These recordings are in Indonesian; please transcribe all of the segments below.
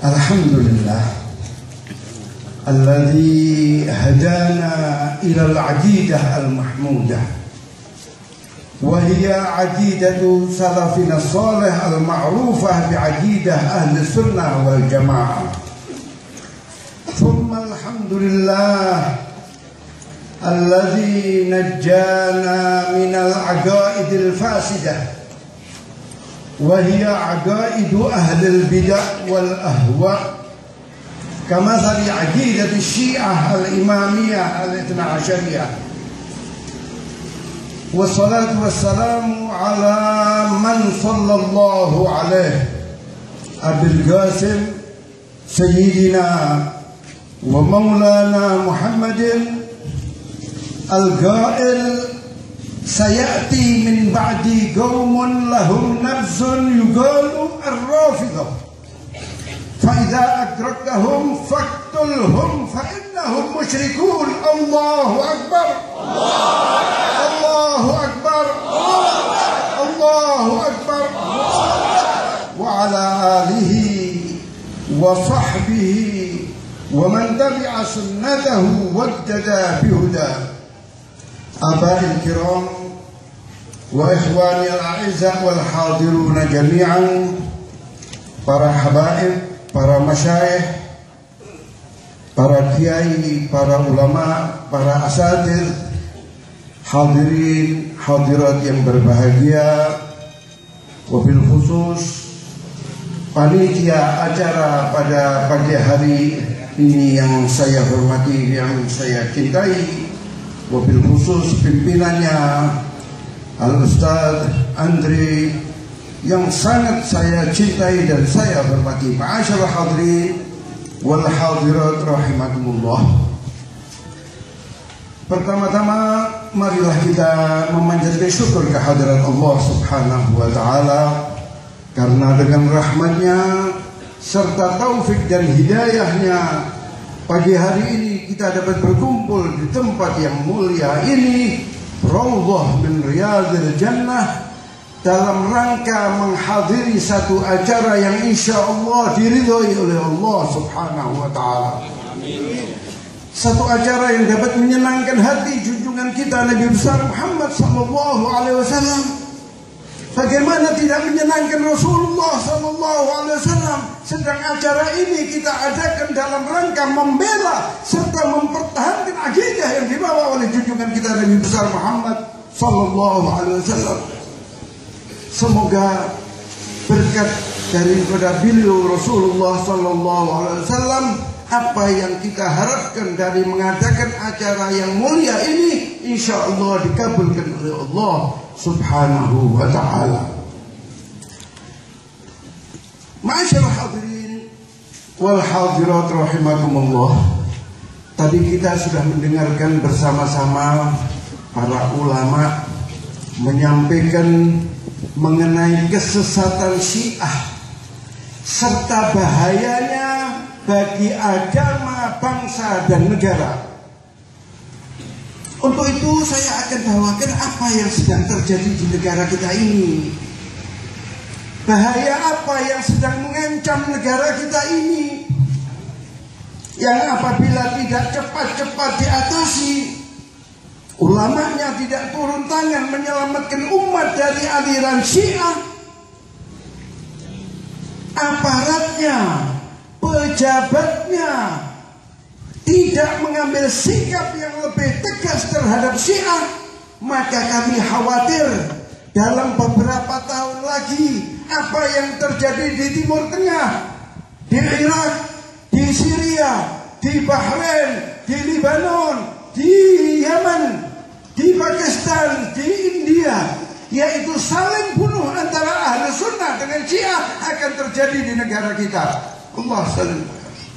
Alhamdulillah alladzi hadana ila al-'aqidah al-mahmudah wa hiya 'aqidatu salafina salih al-ma'rufah bi'aqidah ahli sunnah wal jamaah. Thumma alhamdulillah alladzi najjana min al-'aqaid al-fasidah وهي عقائد أهل البدع والأهواء كمثل عقيدة الشيعة الإمامية الاثنى عشرية. والصلاة والسلام على من صلى الله عليه أبي القاسم سيدنا ومولانا محمد القائل sayati min ba'di qaumun lahum nafsun yuqalu ar-rafidhah fa idza adraktahum faqtulhum fa innahum musyrikun. Allahu akbar, Allahu akbar, Allahu akbar. Wa ala alihi wa sahbihi wa man tabi'a sunnatahu wajtada bihuda. Aba'il kiram wa ikhwani al-a'izah wal hadiruna jami'an, para habaib, para masyayikh, para kiai, para ulama, para asatidz, hadirin hadirat yang berbahagia, wabil khusus panitia acara pada pagi hari ini yang saya hormati, yang saya cintai, wabil khusus pimpinannya Al-Ustaz Andri yang sangat saya cintai dan saya hormati. Ma'asyarul hadirin wal hadirat rahimakumullah. Pertama-tama marilah kita memanjatkan syukur kehadirat Allah Subhanahu wa taala, karena dengan rahmatnya serta taufik dan hidayahnya pagi hari ini kita dapat berkumpul di tempat yang mulia ini, Raudhah min Riyadhil Jannah, dalam rangka menghadiri satu acara yang insya Allah diridhoi oleh Allah Subhanahu wa taala. Satu acara yang dapat menyenangkan hati junjungan kita Nabi besar Muhammad sallallahu alaihi wasallam. Bagaimana tidak menyenangkan Rasulullah sallallahu alaihi wasallam, sedang acara ini kita adakan dalam rangka membela serta mempertahankan akidah yang dibawa oleh junjungan kita Nabi besar Muhammad sallallahu alaihi wasallam. Semoga berkat daripada beliau Rasulullah sallallahu alaihi wasallam, apa yang kita harapkan dari mengadakan acara yang mulia ini insya Allah dikabulkan oleh Allah Subhanahu wa ta'ala. Ma'asyarul hadirin wal hadirat rahimakumullah. Tadi kita sudah mendengarkan bersama-sama para ulama menyampaikan mengenai kesesatan Syiah serta bahayanya bagi agama, bangsa dan negara. Untuk itu saya akan bawakan apa yang sedang terjadi di negara kita ini. Bahaya apa yang sedang mengancam negara kita ini, yang apabila tidak cepat-cepat diatasi, ulamanya tidak turun tangan menyelamatkan umat dari aliran Syiah, aparatnya, pejabatnya tidak mengambil sikap yang lebih tegas terhadap Syiah, maka kami khawatir dalam beberapa tahun lagi apa yang terjadi di Timur Tengah, di Irak, di Syria, di Bahrain, di Lebanon, di Yaman, di Pakistan, di India, yaitu saling bunuh antara ahli sunnah dengan Syiah akan terjadi di negara kita. Allah salim.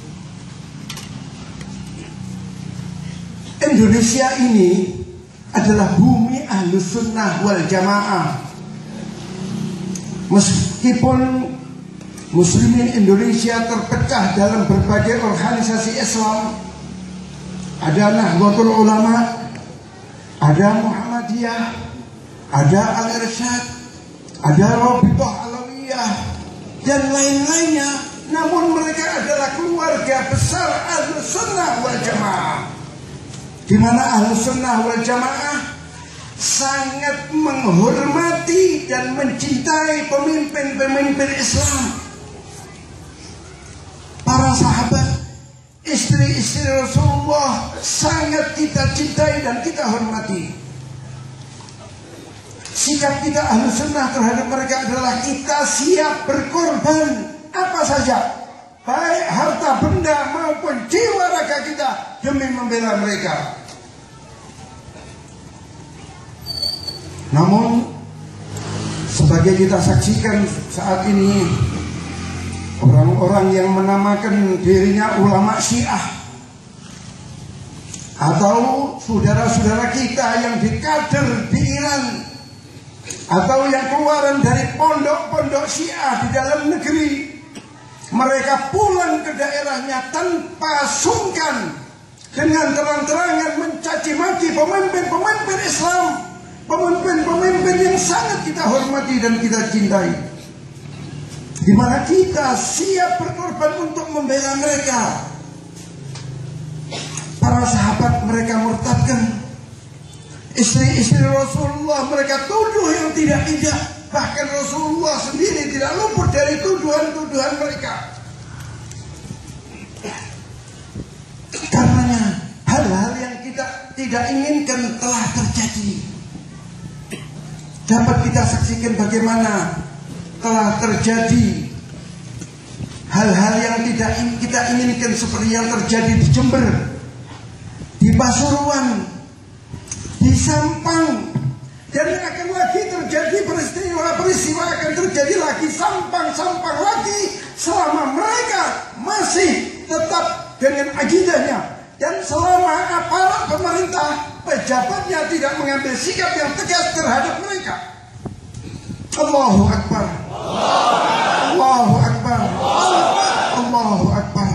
Indonesia ini adalah bumi ahli sunnah wal jamaah. Meskipun muslimin Indonesia terpecah dalam berbagai organisasi Islam, ada Nahdlatul Ulama, ada Muhammadiyah, ada Al-Irsyad, ada Rabithah Alawiyah, dan lain-lainnya. namun mereka adalah keluarga besar Ahlus Sunnah wal Jamaah, di mana Ahlus Sunnah wal Jamaah sangat menghormati dan mencintai pemimpin-pemimpin Islam, para sahabat, istri-istri Rasulullah sangat kita cintai dan kita hormati. Sikap kita Ahlus Sunnah terhadap mereka adalah kita siap berkorban apa saja, baik harta benda maupun jiwa raga kita, demi membela mereka. Namun sebagai kita saksikan saat ini, orang-orang yang menamakan dirinya ulama Syiah atau saudara-saudara kita yang dikader di Iran atau yang keluaran dari pondok-pondok Syiah di dalam negeri, mereka pulang ke daerahnya tanpa sungkan dengan terang-terangan mencaci maki pemimpin-pemimpin Islam, pemimpin-pemimpin yang sangat kita hormati dan kita cintai, di mana kita siap berkorban untuk membela mereka. Para sahabat mereka murtadkan, istri-istri Rasulullah mereka tuduh yang tidak-tidak. Bahkan Rasulullah sendiri tidak luput dari tuduhan-tuduhan mereka. Karenanya hal-hal yang kita tidak inginkan telah terjadi. Dapat kita saksikan bagaimana telah terjadi hal-hal yang tidak kita inginkan, seperti yang terjadi di Jember, di Pasuruan, di Sampang, dan akan lagi terjadi peristiwa akan terjadi lagi, sampang lagi, selama mereka masih tetap dengan akidahnya dan selama aparat pemerintah, pejabatnya tidak mengambil sikap yang tegas terhadap mereka. Allahu Akbar, Allahu Akbar, Allahu Akbar.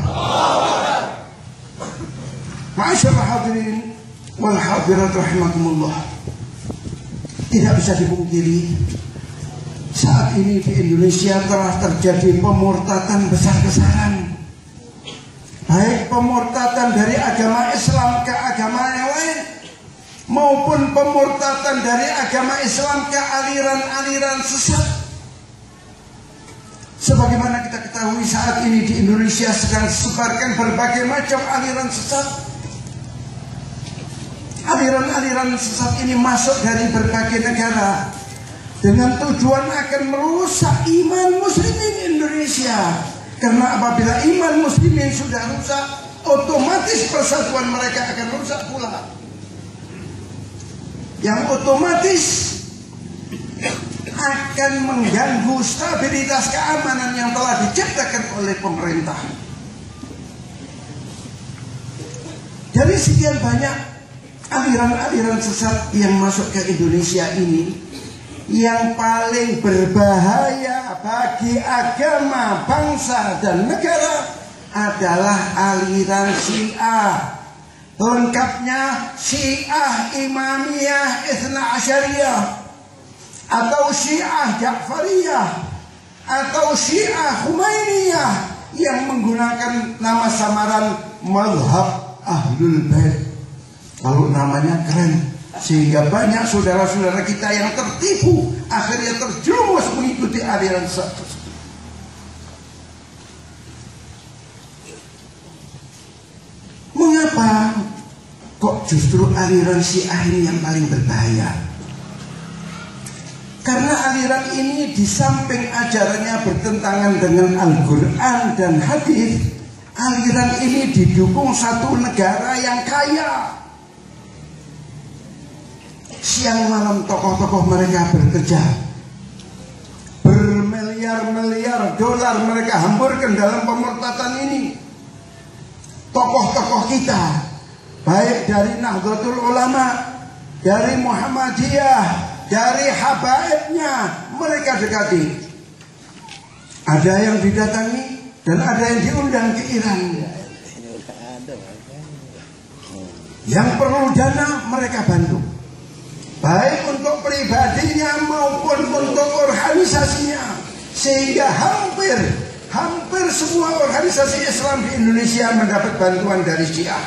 Ma'asyiral hadirin wal hadirat rahimakumullah. Tidak bisa dipungkiri, saat ini di Indonesia telah terjadi pemurtadan besar-besaran, baik pemurtadan dari agama Islam ke agama yang lain, maupun pemurtadan dari agama Islam ke aliran-aliran sesat. Sebagaimana kita ketahui, saat ini di Indonesia sedang disebarkan berbagai macam aliran sesat. Aliran-aliran sesat ini masuk dari berbagai negara dengan tujuan akan merusak iman muslimin Indonesia. Karena apabila iman muslimin sudah rusak, otomatis persatuan mereka akan rusak pula, yang otomatis akan mengganggu stabilitas keamanan yang telah diciptakan oleh pemerintah. Jadi sekian banyak aliran-aliran sesat yang masuk ke Indonesia ini, yang paling berbahaya bagi agama, bangsa, dan negara adalah aliran Syiah. Lengkapnya Syiah Imamiyah Itsna Asyariyah, atau Syiah Ja'fariyah, atau Syiah Khumainiyah, yang menggunakan nama samaran Mazhab Ahlul Bait. Lalu namanya keren, sehingga banyak saudara-saudara kita yang tertipu, akhirnya terjerumus mengikuti aliran sesat. Mengapa kok justru aliran Syiah ini yang paling berbahaya? Karena aliran ini di samping ajarannya bertentangan dengan Al-Quran dan hadis, aliran ini didukung satu negara yang kaya. Siang malam tokoh-tokoh mereka bekerja, bermiliar-miliar dolar mereka hamburkan dalam pemurtadan ini. Tokoh-tokoh kita, baik dari Nahdlatul Ulama, dari Muhammadiyah, dari habaibnya, mereka dekati. Ada yang didatangi dan ada yang diundang ke Iran. Yang perlu dana mereka bantu, baik untuk pribadinya maupun untuk organisasinya, sehingga hampir hampir semua organisasi Islam di Indonesia mendapat bantuan dari Syiah.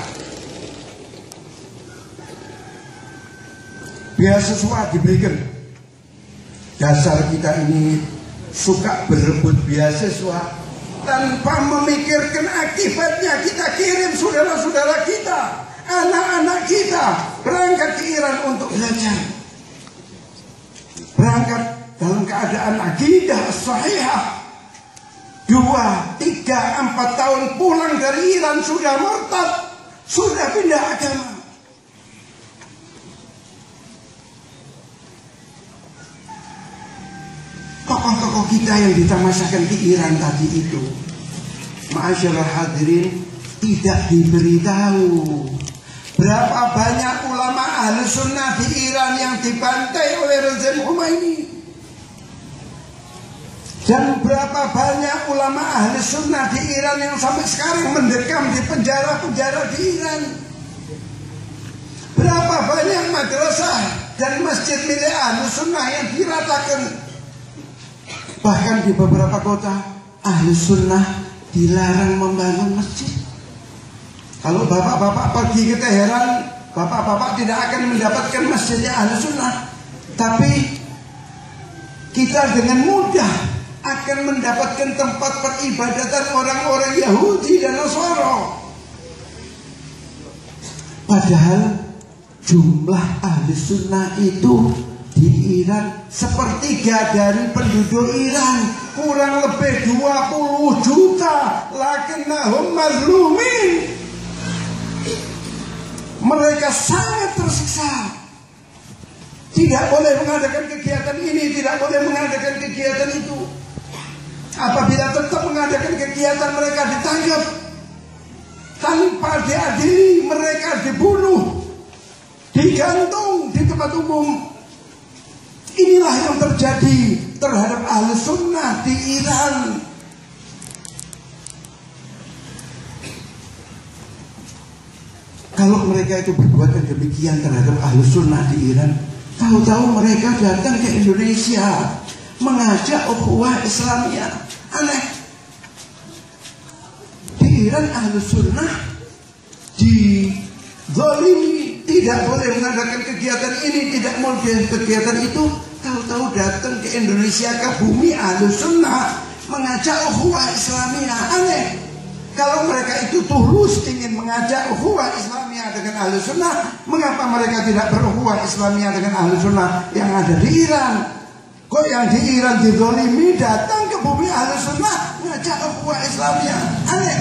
Beasiswa diberikan. Dasar kita ini suka berebut beasiswa tanpa memikirkan akibatnya. Kita kirim saudara-saudara kita, anak-anak kita berangkat ke Iran untuk belajar, berangkat dalam keadaan akidah sahihah. 2, 3, 4 tahun pulang dari Iran sudah murtad, sudah pindah agama. Tokoh-tokoh kita yang ditamasakan di Iran tadi itu, ma'asyiral hadirin, tidak diberitahu berapa banyak ulama ahli sunnah di Iran yang dibantai oleh rezim Khomeini, dan berapa banyak ulama ahli sunnah di Iran yang sampai sekarang mendekam di penjara-penjara di Iran. Berapa banyak madrasah dan masjid milik ahli sunnah yang diratakan. Bahkan di beberapa kota ahli sunnah dilarang membangun masjid. Kalau bapak-bapak pergi ke Teheran, bapak-bapak tidak akan mendapatkan masjidnya ahli sunnah. Tapi kita dengan mudah akan mendapatkan tempat peribadatan orang-orang Yahudi dan Nasara. Padahal jumlah ahli sunnah itu di Iran sepertiga dari penduduk Iran, kurang lebih 20 juta. Lakinnahum mazlumin. Mereka sangat tersiksa. Tidak boleh mengadakan kegiatan ini, tidak boleh mengadakan kegiatan itu. Apabila tetap mengadakan kegiatan, mereka ditangkap tanpa diadili, mereka dibunuh, digantung di tempat umum. Inilah yang terjadi terhadap ahli sunnah di Iran. Kalau mereka itu berbuat demikian terhadap ahli sunnah di Iran, tahu-tahu mereka datang ke Indonesia mengajak ukhuwah Islamiyah. Aneh. Di Iran ahli sunnah dizalimi, tidak boleh mengadakan kegiatan ini, tidak boleh kegiatan itu. Tahu-tahu datang ke Indonesia, ke bumi ahli sunnah, mengajak ukhuwah Islamiyah. Aneh. Kalau mereka itu tulus ingin mengajak ukhuwah Islamiyah dengan ahli sunnah, mengapa mereka tidak berukhuwah Islamiyah dengan ahli sunnah yang ada di Iran? Kok yang di Iran dizalimi datang ke bumi ahli sunnah mengajak ukhuwah Islamiyah? Aneh.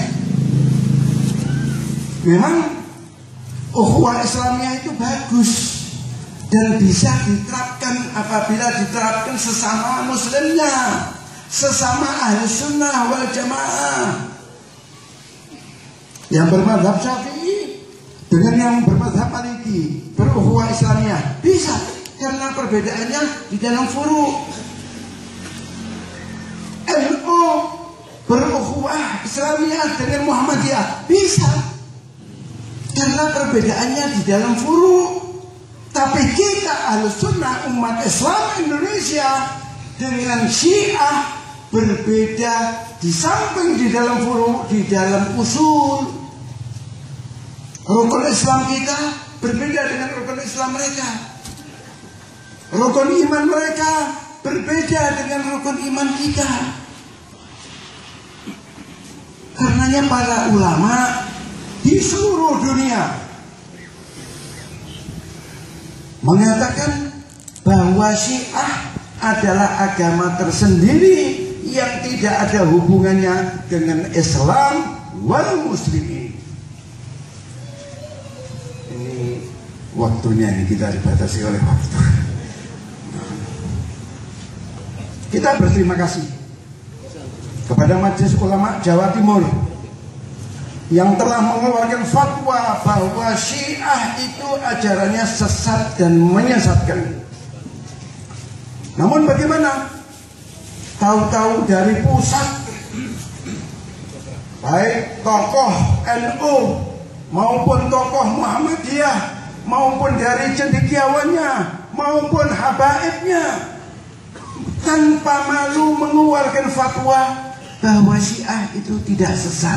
Memang ukhuwah Islamiyah itu bagus dan bisa diterapkan apabila diterapkan sesama muslimnya, sesama ahli sunnah wal jamaah. Yang bermadzhab Syafi'i dengan yang bermadzhab Maliki berukhuwah Islamiyah bisa, karena perbedaannya di dalam furu'. NU berukhuwah Islamiyah dengan Muhammadiyah bisa, karena perbedaannya di dalam furu'. Tapi kita ahli sunnah umat Islam Indonesia dengan Syiah berbeda, di samping di dalam furu', di dalam usul. Rukun Islam kita berbeda dengan rukun Islam mereka. Rukun iman mereka berbeda dengan rukun iman kita. Karenanya para ulama di seluruh dunia mengatakan bahwa Syiah adalah agama tersendiri yang tidak ada hubungannya dengan Islam wal muslimin. Ini waktunya ini, kita dibatasi oleh waktu. Kita berterima kasih kepada Majelis Ulama Jawa Timur yang telah mengeluarkan fatwa bahwa Syiah itu ajarannya sesat dan menyesatkan. Namun bagaimana? Tahu-tahu dari pusat, baik tokoh NU maupun tokoh Muhammadiyah maupun dari cendekiawannya maupun habaibnya, tanpa malu mengeluarkan fatwa bahwa Syiah itu tidak sesat.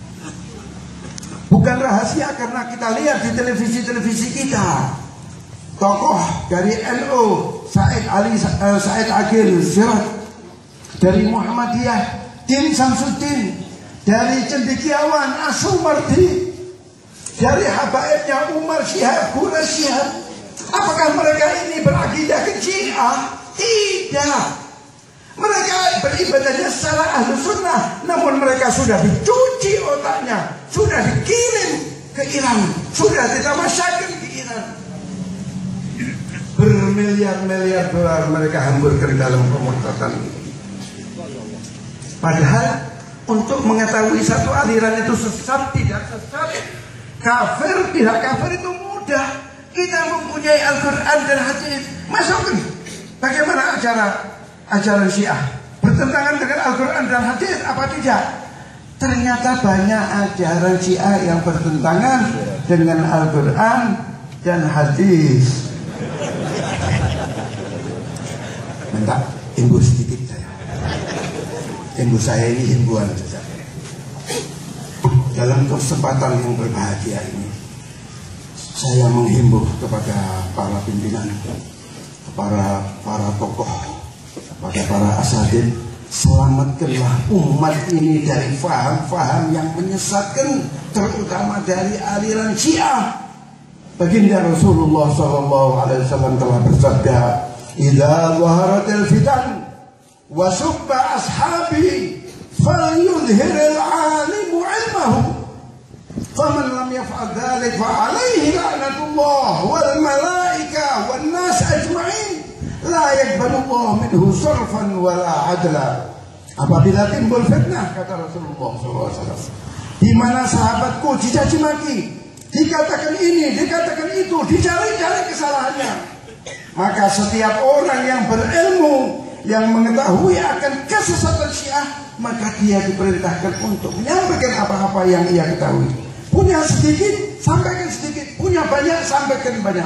Bukan rahasia karena kita lihat di televisi-televisi kita. Tokoh dari NU Said Agil Siraj, dari Muhammadiyah Din Samsuddin, dari Cendekiawan Asumardi, dari habaibnya Umar Syihab, Qura Syihab. Apakah mereka ini berakidah ke Syiah? Tidak. Mereka beribadahnya secara ahlu sunnah, namun mereka sudah dicuci otaknya, sudah dikirim ke Iran, sudah ditamasyakan ke Iran. Bermiliar-miliar dolar mereka hamburkan dalam pemurtadan. Padahal untuk mengetahui satu aliran itu sesat tidak sesat, kafir tidak kafir itu mudah. Kita mempunyai Al-Quran dan hadis, masukkan. Bagaimana ajaran Syiah? Bertentangan dengan Al-Quran dan hadis apa tidak? Ternyata banyak ajaran Syiah yang bertentangan dengan Al-Quran dan hadis. Minta himbu sedikit saya. Himbu saya ini himbuan saja. Dalam kesempatan yang berbahagia ini, saya menghimbau kepada para pimpinan, kepada para tokoh, kepada para asatidz, selamatkanlah umat ini dari faham-faham yang menyesatkan, terutama dari aliran Syiah. Baginda Rasulullah SAW telah bersabda, "Idza zaharatil fitan wa subba ashabi falyudhhiril 'alimu 'ilmahu. Faman lam yaf'al dzalik fa 'alaihi la'natullah wal malaika wan nas ajma'in. La yaqbalullahu minhu sarfan wala 'adla." Apabila timbul fitnah, kata Rasulullah SAW, di mana sahabatku dicaci maki, dikatakan ini, dikatakan itu, dicari-cari kesalahannya, maka setiap orang yang berilmu, yang mengetahui akan kesesatan Syiah, maka dia diperintahkan untuk menyampaikan apa-apa yang ia ketahui. Punya sedikit, sampaikan sedikit. Punya banyak, sampaikan banyak.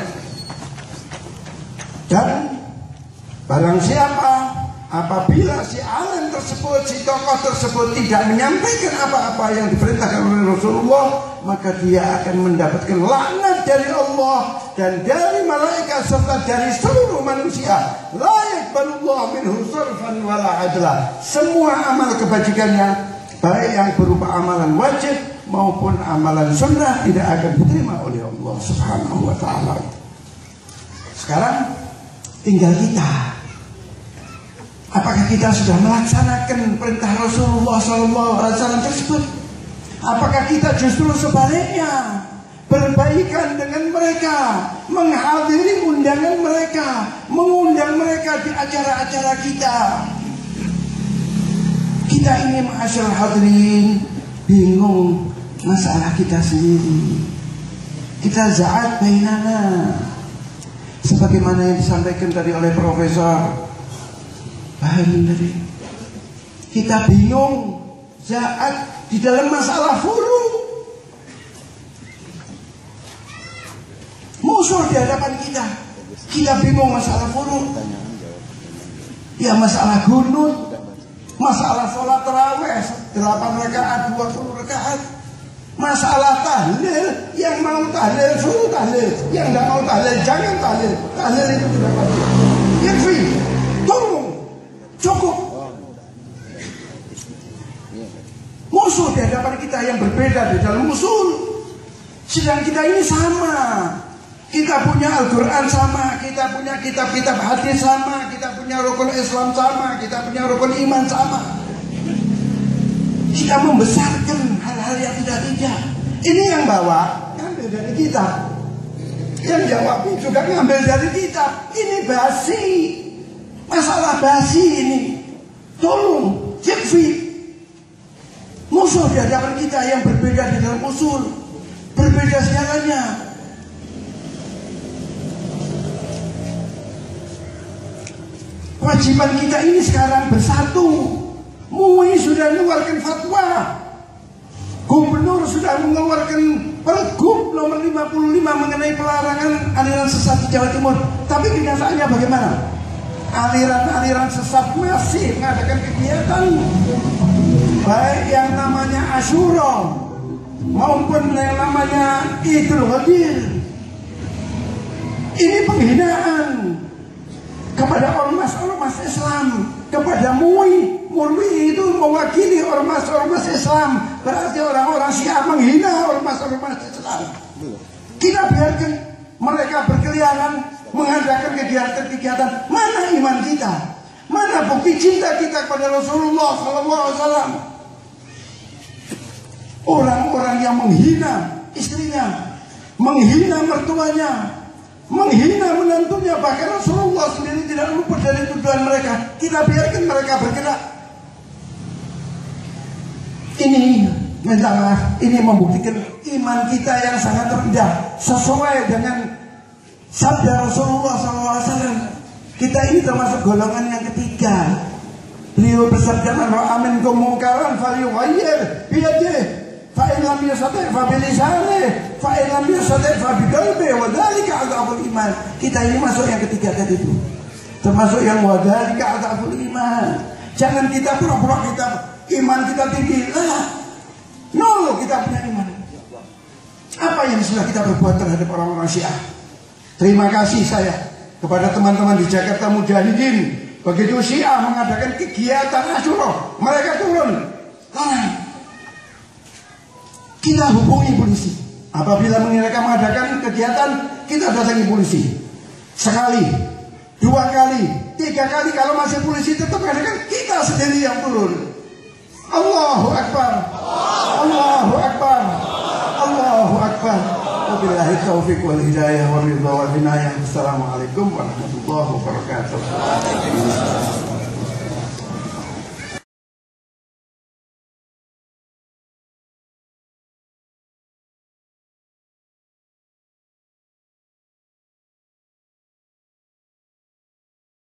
Dan barang siapa apabila si alim tersebut, si tokoh tersebut tidak menyampaikan apa-apa yang diperintahkan oleh Rasulullah, maka dia akan mendapatkan laknat dari Allah dan dari malaikat serta dari seluruh manusia. La yaqbalullahu minhu sarfan wala 'adla. Semua amal kebajikannya, baik yang berupa amalan wajib maupun amalan sunnah, tidak akan diterima oleh Allah Subhanahu wa ta'ala. Sekarang tinggal kita. Apakah kita sudah melaksanakan perintah Rasulullah SAW tersebut? Apakah kita justru sebaliknya berbaikan dengan mereka, menghadiri undangan mereka, mengundang mereka di acara-acara kita? Kita ini ma'asyar hadirin bingung masalah kita sendiri. Kita za'at bainana, sebagaimana yang disampaikan tadi oleh Profesor Bahari. Kita bingung za'at di dalam masalah furu, musuh di hadapan kita. Kita bingung masalah furu, ya masalah gunut, masalah sholat tarawih 8 rakaat, 20 rakaat, masalah tahlil. Yang mau tahlil suruh tahlil, yang tidak mau tahlil jangan tahlil. Tahlil itu tidak wajib. Yakfi, tolong, cukup. Musuh di hadapan kita yang berbeda di dalam usul, sedang kita ini sama. Kita punya Al-Quran sama, kita punya kitab-kitab hadis sama, kita punya rukun Islam sama, kita punya rukun iman sama. Kita membesarkan hal-hal yang tidak. Ini yang bawa ngambil dari kita, yang jawab juga ngambil dari kita. Ini basi, masalah basi ini. Tolong, yakfi. Musuh di hadapan kita yang berbeda di dalam usul, berbeda segalanya. Kewajiban kita ini sekarang bersatu. MUI sudah mengeluarkan fatwa, Gubernur sudah mengeluarkan Pergub nomor 55 mengenai pelarangan aliran sesat di Jawa Timur. Tapi kenyataannya bagaimana? Aliran-aliran sesat masih mengadakan kegiatan. baik yang namanya Asyura maupun yang namanya Idul Qadir. Ini penghinaan kepada ormas-ormas Islam, kepada MUI. MUI itu mewakili ormas-ormas Islam, berarti orang-orang Syiah menghina ormas-ormas Islam. Kita biarkan mereka berkeliaran mengadakan kegiatan-kegiatan. Mana iman kita? Mana bukti cinta kita kepada Rasulullah SAW? Orang-orang yang menghina istrinya, menghina mertuanya, menghina menantunya, bahkan Rasulullah sendiri tidak luput dari tuduhan mereka. Kita biarkan mereka bergerak. Ini minta maaf, ini membuktikan iman kita yang sangat rendah, sesuai dengan sabda Rasulullah SAW. Kita ini termasuk golongan yang ketiga. Beliau bersabda, "Man ra'a minkum munkaran falyughayyir biyadihi, fa in lam yastati' fa bilisanihi, fa in lam yastati' fa biqalbihi, wa dzalika adzabul iman." Kita ini masuk yang ketiga tadi itu. Termasuk yang wa dzalika adzabul iman. Jangan kita pura-pura kita iman kita tinggi. Nol kita punya iman. Apa yang sudah kita berbuat terhadap orang-orang Syiah? Terima kasih saya kepada teman-teman di Jakarta Mujahidin. Begitu Syiah mengadakan kegiatan Asyura, mereka turun. Kita hubungi polisi. Apabila mereka mengadakan kegiatan, kita datangi polisi. Sekali, 2 kali, 3 kali. Kalau masih polisi tetap mengadakan, kita sendiri yang turun. Allahu Akbar, Allahu Akbar, Allahu Akbar. Wabillahi taufiq wal hidayah wa ridha wal inayah. Assalamualaikum warahmatullahi wabarakatuh.